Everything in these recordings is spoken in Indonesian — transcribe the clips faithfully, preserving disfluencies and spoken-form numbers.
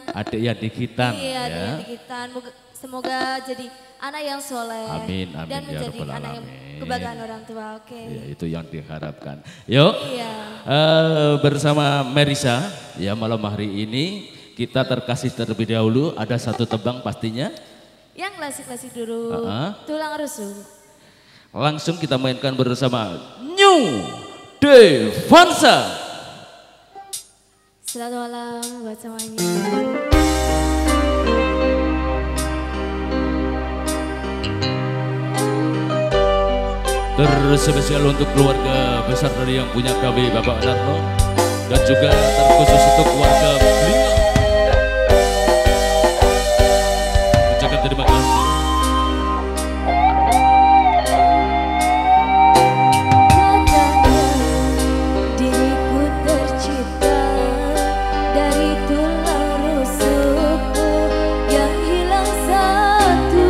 Adik yang dikitan. Iya, ya. adik yang dikitan. Semoga jadi anak yang soleh. Amin, amin. Dan Ya menjadi Rabbal anak yang Alamin. kebanggaan orang tua, oke. Ya, itu yang diharapkan. Yuk, Iya. uh, bersama Merisa, ya malam hari ini kita terkasih terlebih dahulu. Ada satu tebang pastinya. Yang klasik-klasik dulu, Uh-huh. tulang rusuk. Langsung kita mainkan bersama New Devansa. Selamat malam buat semuanya. Terspesial untuk keluarga besar dari yang punya K W Bapak Narno dan juga terkhusus untuk keluarga beliau. Ucapkan terima kasih. Diriku tercipta dari tulang rusukku yang hilang satu.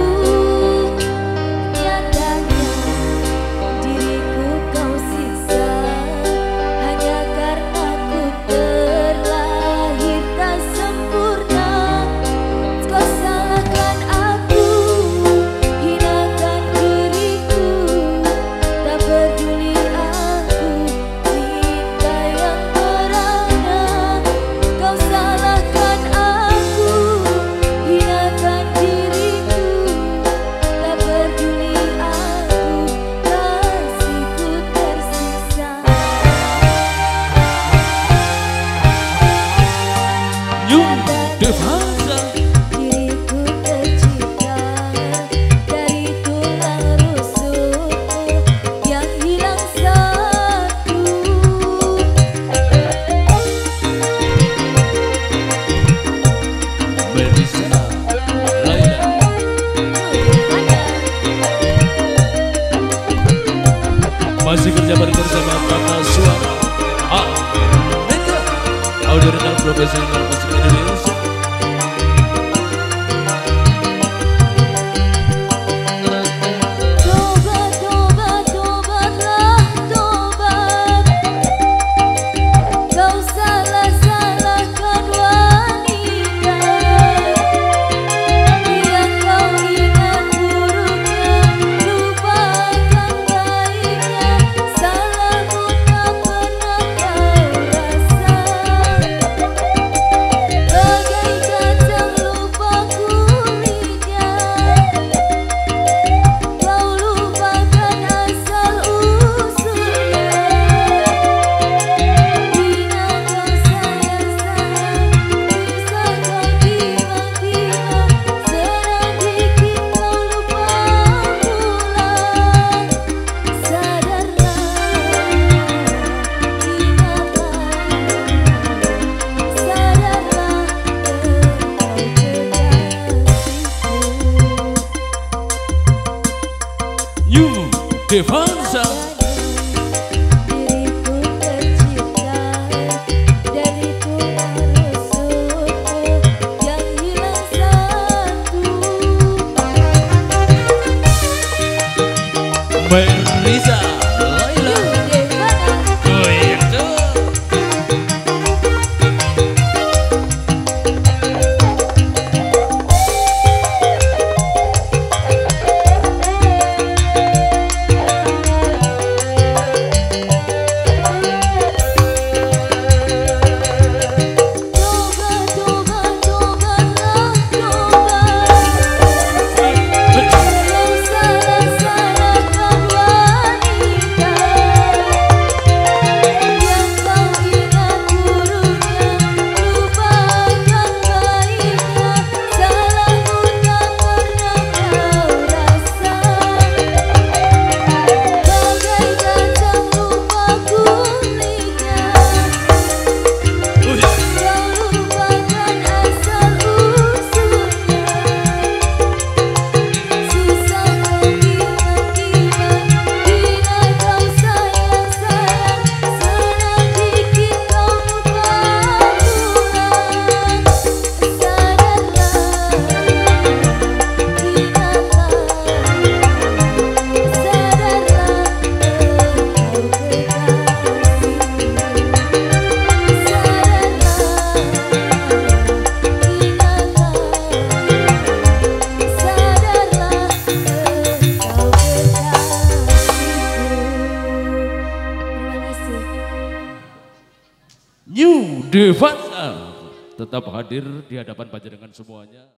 Nyatanya diriku kau siksa hanya karena ku terlahir tak sempurna. Kau salahkan aku, hinakan diriku, tak peduli aku cinta yang merana. Kau salahkan aku, hinakan diriku, tak peduli aku kasihku tersiksa. New Devansa. Diriku tercipta dari tulang rusukku yang hilang satu. Merisa, Laila. Masih berjabat bersama Tata Suara A Mega Audio Renal Profesional Musik Indonesia. Tobat, tobat, tobatlah, tobat. Kau salah-salahkan wanita yang kau ingat buruknya, lupakan baiknya. Salahmu tak pernah kau rasa. Bagai kacang lupa kulitnya, kau lupakan asal usulnya. Hina kau sayang-sayang, bisa kau tiba-tiba, serang dikit kau lupa pulang. Sadarlah, ingatlah, sadarlah engkau kekasihku. New Devansa. Diriku tercipta dari tulang rusukku yang hilang satu. Merisa, Laila. Goyang tuh. Diriku New Devasa tetap hadir di hadapan panjenengan semuanya.